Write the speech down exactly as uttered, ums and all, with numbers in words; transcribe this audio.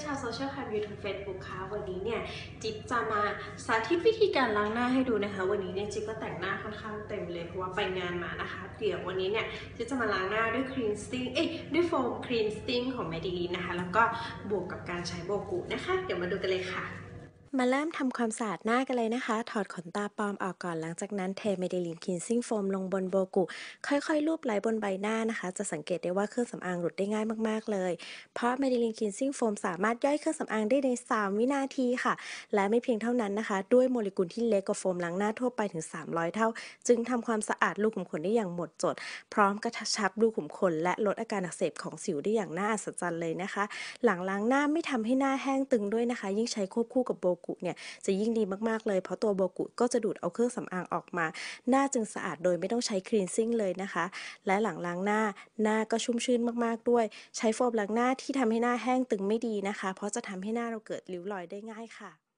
ชาวโซเชียลแคมยูทูบเฟซบุ๊กค่ะวันนี้เนี่ยจิ๊บจะมาสาธิตวิธีการล้างหน้าให้ดูนะคะวันนี้เนี่ยจิ๊บก็แต่งหน้าค่อนข้างเต็มเลยเพราะว่าไปงานมานะคะเดี๋ยววันนี้เนี่ยจิ๊บจะมาล้างหน้าด้วยครีนสติ้งเอ้ยด้วยโฟมครีนสติ้งของแมดิลีนนะคะแล้วก็บวกกับการใช้โบกุนะคะเดี๋ยวมาดูกันเลยค่ะมาเริ่มทำความสะอาดหน้ากันเลยนะคะ ถอดขนตาปลอมออกก่อนหลังจากนั้นเทเมดิลินคลีนซิ่งโฟมลงบนโบกุค่อยๆลูบไล้บนใบหน้านะคะ จะสังเกตได้ว่าเครื่องสำอางหลุดได้ง่ายมากๆเลย เพราะเมดิลินคลีนซิ่งโฟมสามารถย่อยเครื่องสำอางได้ในสามวินาทีค่ะ และไม่เพียงเท่านั้นนะคะ ด้วยโมเลกุลที่เล็กกว่าโฟมล้างหน้าทั่วไปถึงสามร้อยเท่า จึงทำความสะอาดรูขุมขนได้อย่างหมดจด พร้อมกระชับรูขุมขนและลดอาการอักเสบของสิวได้อย่างน่าอัศจรรย์เลยนะคะ หลังล้างหน้าไม่ทำให้หน้าแห้งตึงด้วยนะคะยิ่งใช้ควบคู่กับโบกุเนี่ยจะยิ่งดีมากๆเลยเพราะตัวโบกุก็จะดูดเอาเครื่องสำอางออกมาหน้าจึงสะอาดโดยไม่ต้องใช้คลีนซิ่งเลยนะคะและหลังล้างหน้าหน้าก็ชุ่มชื่นมากๆด้วยใช้โฟมล้างหน้าที่ทำให้หน้าแห้งตึงไม่ดีนะคะเพราะจะทำให้หน้าเราเกิดริ้วรอยได้ง่ายค่ะ